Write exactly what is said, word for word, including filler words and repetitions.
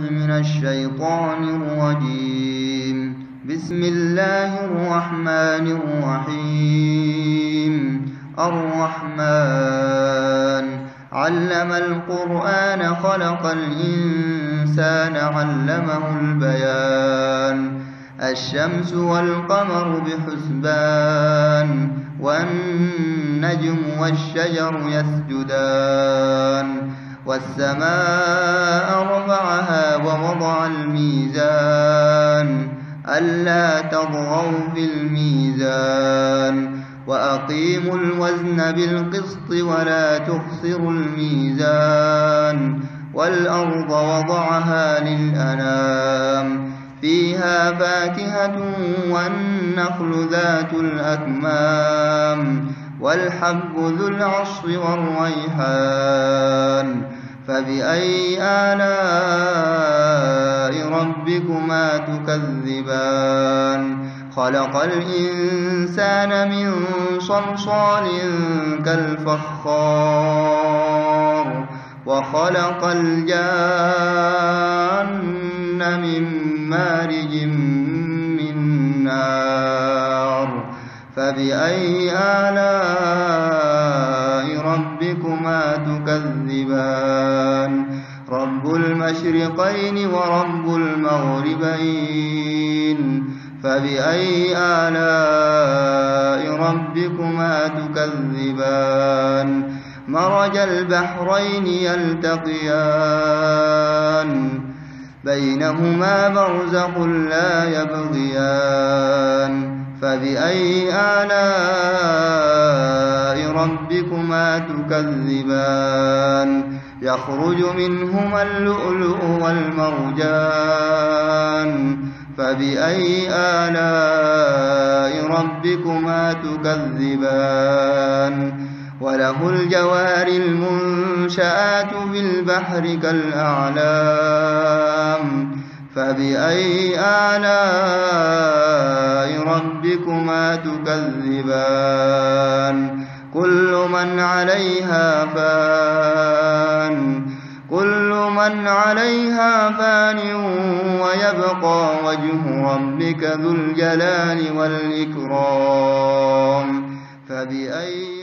من الشيطان الرجيم. بسم الله الرحمن الرحيم. الرحمن علم القرآن خلق الإنسان علمه البيان. الشمس والقمر بحسبان والنجم والشجر يسجدان. والسماء رفعها ووضع الميزان ألا تطغوا في الميزان وأقيموا الوزن بالقسط ولا تخسروا الميزان. والأرض وضعها للأنام فيها فاكهة والنخل ذات الأكمام والحب ذو العصف والريحان. فبأي آلاء ربكما تكذبان؟ خلق الإنسان من صلصال كالفخار وخلق الجان من مارج من نار. فبأي آلاء ربكما تكذبان؟ رب المشرقين ورب المغربين. فبأي آلاء ربكما تكذبان؟ مرج البحرين يلتقيان بينهما برزخ لا يبغيان. فبأي آلاء ربكما تكذبان؟ يخرج منهما اللؤلؤ والمرجان. فبأي آلاء ربكما تكذبان؟ وله الجوار المنشآت في البحر كالأعلام. فبأي آلاء ربكما تكذبان؟ كل من عليها فان كل من عليها فان ويبقى وجه ربك ذو الجلال والإكرام. فبأي